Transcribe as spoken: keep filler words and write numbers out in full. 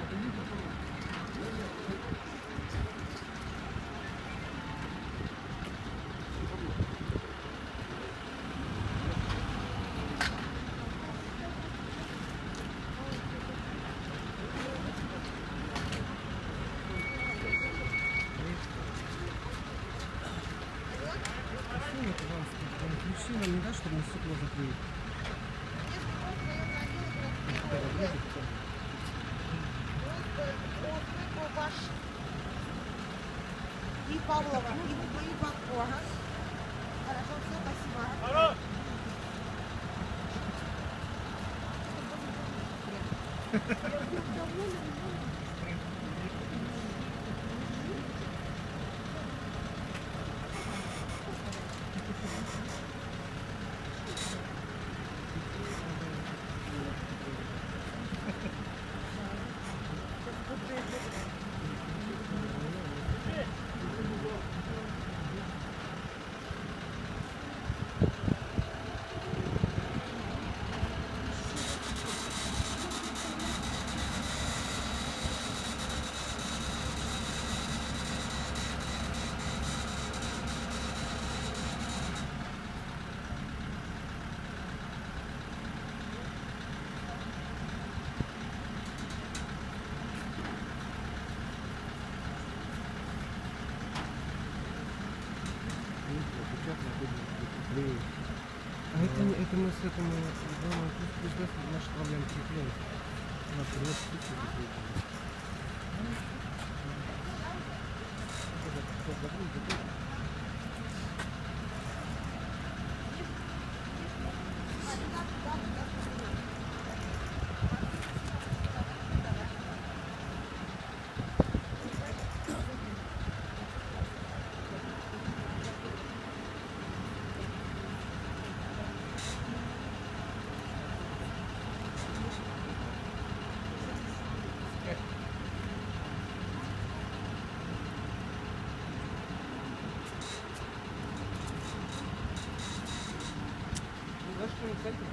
Ключи нам не дашь, чтобы на стекло закрыть? И Павлова, и Буквы, и Бакова. Хорошо, все, спасибо. А это, это мы с этим дома наши проблемы приклеим. У нас вот спицы Что